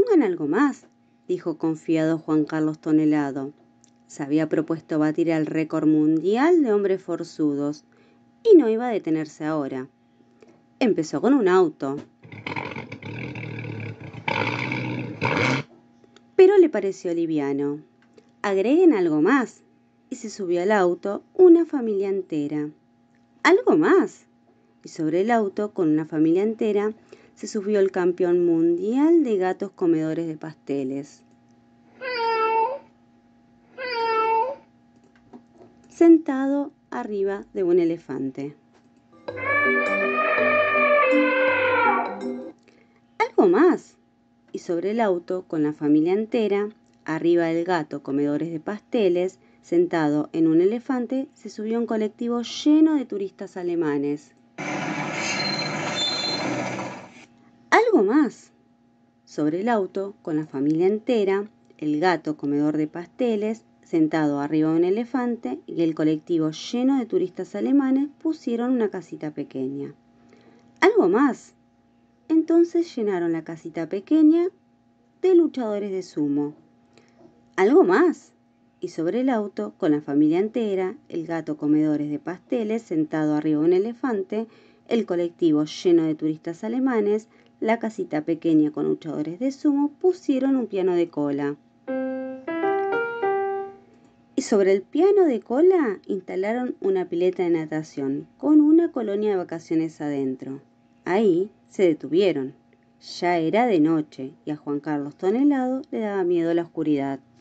Pongan algo más, dijo confiado Juan Carlos Tonelado. Se había propuesto batir el récord mundial de hombres forzudos y no iba a detenerse ahora. Empezó con un auto, pero le pareció liviano. Agreguen algo más, y se subió al auto una familia entera. ¿Algo más? Y sobre el auto, con una familia entera, se subió el campeón mundial de gatos comedores de pasteles, sentado arriba de un elefante. ¿Algo más? Y sobre el auto, con la familia entera, arriba del gato comedores de pasteles, sentado en un elefante, se subió un colectivo lleno de turistas alemanes. ¿Algo más? Sobre el auto, con la familia entera, el gato comedor de pasteles, sentado arriba de un elefante, y el colectivo lleno de turistas alemanes pusieron una casita pequeña. ¿Algo más? Entonces llenaron la casita pequeña de luchadores de sumo. ¿Algo más? Y sobre el auto, con la familia entera, el gato comedores de pasteles sentado arriba de un elefante, el colectivo lleno de turistas alemanes, la casita pequeña con luchadores de sumo, pusieron un piano de cola. Y sobre el piano de cola instalaron una pileta de natación con una colonia de vacaciones adentro. Ahí se detuvieron. Ya era de noche y a Juan Carlos Tonelado le daba miedo la oscuridad.